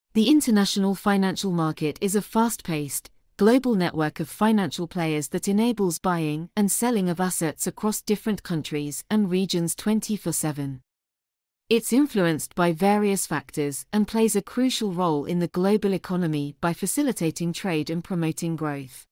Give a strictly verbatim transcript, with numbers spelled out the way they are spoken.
The international financial market is a fast-paced, global network of financial players that enables buying and selling of assets across different countries and regions twenty-four seven. It's influenced by various factors and plays a crucial role in the global economy by facilitating trade and promoting growth.